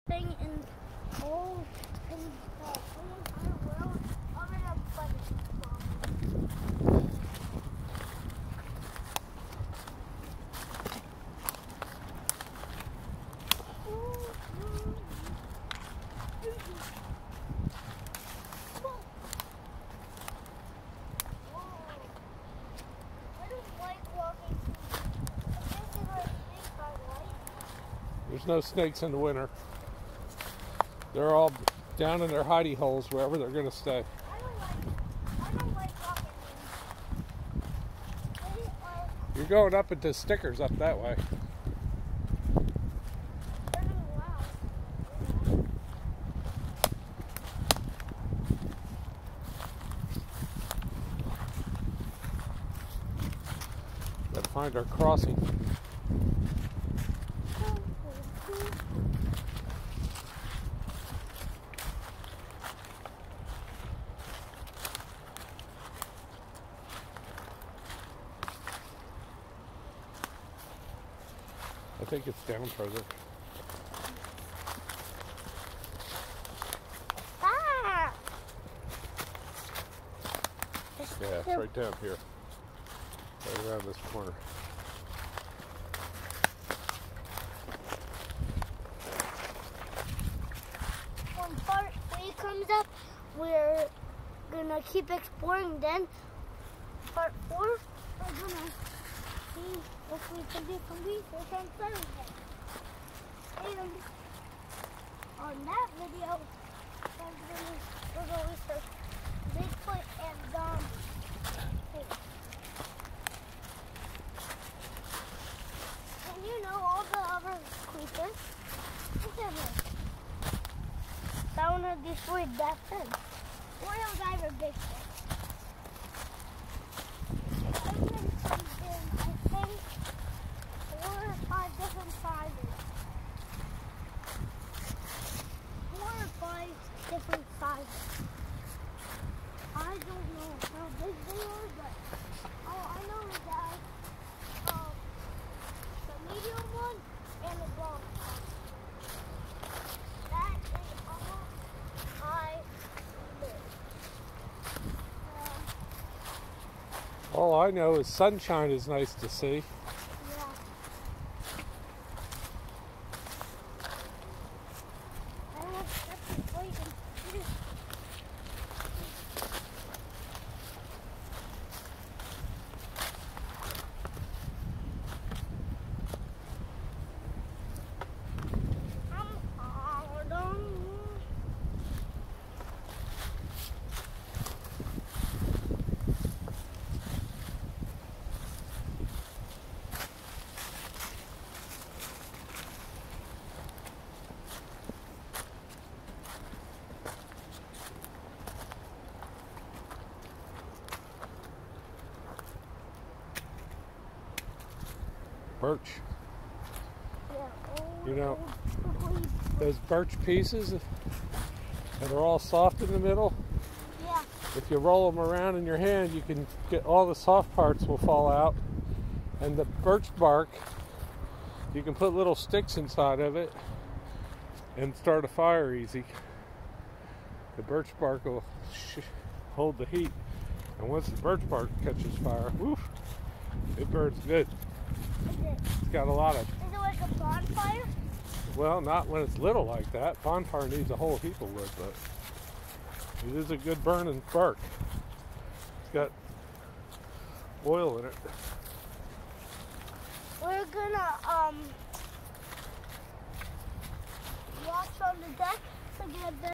thing in old in the world over the budget. There's no snakes in the winter. They're all down in their hidey holes wherever they're going to stay. I don't like walking in. You're going up into stickers up that way. Gotta find our crossing. I think it's down further. Ah! Yeah, it's right down here. Right around this corner. When part 3 comes up, we're gonna keep exploring. Then part 4, we're gonna see if we can do some research on Thursday. And on that video, we're gonna research Bigfoot and and you know all the other creatures. Look at this. That one had destroyed that fence. Royal Diver Bigfoot. I've been in, I think, 4 or 5 different sizes. 4 or 5 different sizes. I don't know how big they are, but all I know is that the medium one and the long one. That is all I live. All I know is sunshine is nice to see. Yeah. I will have to wait and see. Birch. Yeah, You know, those birch pieces that are all soft in the middle, yeah. if you roll them around in your hand, you can get all the soft parts will fall out. And the birch bark, you can put little sticks inside of it and start a fire easy. The birch bark will hold the heat. And once the birch bark catches fire, woof, it burns good. It's got a lot of... Is it like a bonfire? Well, not when it's little like that. Bonfire needs a whole heap of wood, but it is a good burning bark. It's got oil in it. We're gonna